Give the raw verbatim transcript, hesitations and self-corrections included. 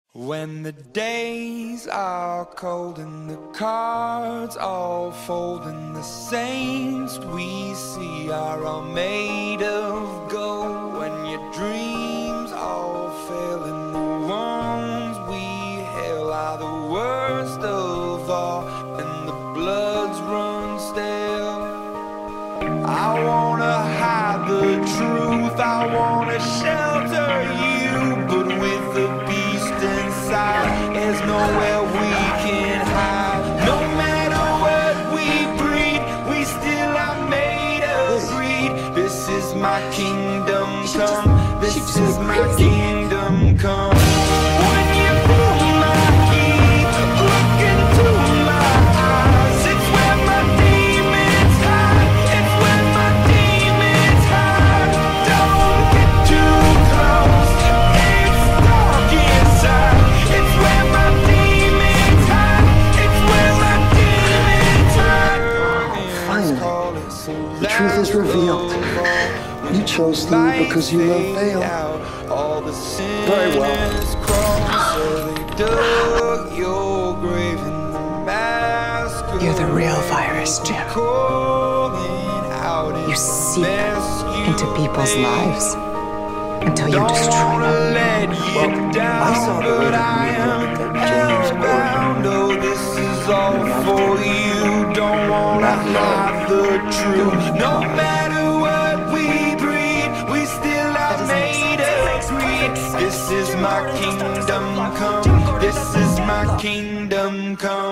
When the days are cold and the cards all fold and the saints we see are all made of gold, when your dreams all fail and the ones we hail are the worst of all and the bloods run stale, I wanna hide the truth, I wanna shelter you, but with the beast inside, there's nowhere we can hide. No matter what we breed, we still are made of greed. This is my kingdom come, this is my kingdom come. When you pull my key, look into my eyes, it's where my demons hide, it's where my demons hide. Don't get too close, it's dark inside, it's where my demons hide, it's where my demons hide. Finally, the truth is revealed. You chose Lee because you love Vale. Very well. You're the real virus, Jim. You seep into people's lives until you destroy them. Well, I saw the way that you James Gordon. This is all for you. Don't wanna hide the truth. No matter what we breed, we still are made of greed. This is my kingdom come. This is my kingdom come.